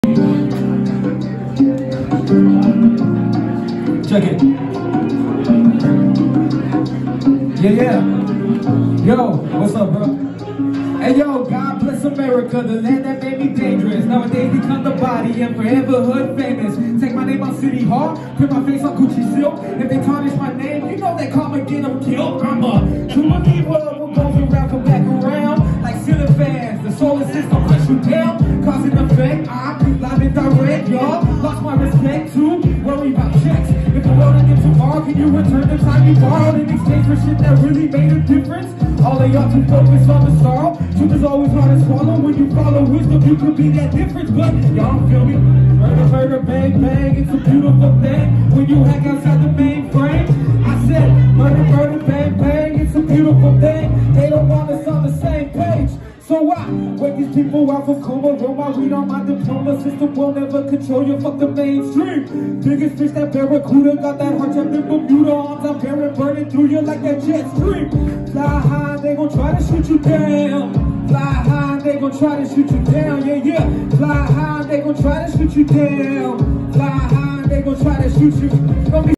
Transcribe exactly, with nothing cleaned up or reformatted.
Check it. Yeah, yeah. Yo, what's up, bro? Hey, yo, God bless America, the land that made me dangerous. Nowadays become the body and forever hood famous. Take my name on City Hall, print my face on Gucci silk. If they tarnish my name, you know they call me get them killed. I'm a true believer of what goes around, come back around. Like ceiling fans, the solar system push you down. Cause and effect, I'm live and direct, y'all. Lost my respect too, worry about checks. If the world again tomorrow, can you return the time you borrowed in exchange for shit that really made a difference? All of y'all too focused on the sorrow. Truth is always hard to swallow. When you follow wisdom, you could be that difference. But y'all don't feel me. Murder, murder, bang, bang. It's a beautiful thing when you hack outside the mainframe. I said, murder, murder, bang, bang. It's a beautiful thing. They don't want us on the same page. So why wake these people out from coma? Roll my weed on my diploma. System will never control you. Fuck the mainstream. Biggest fish that barracuda. Got that heart trapped in Bermuda. Arms out there and burning through you like that jet stream. Fly high, they gon' try to shoot you down. Fly high, they gon' try to shoot you down. Yeah, yeah. Fly high, they gon' try to shoot you down. Fly high, they gon' try to shoot you. Don't be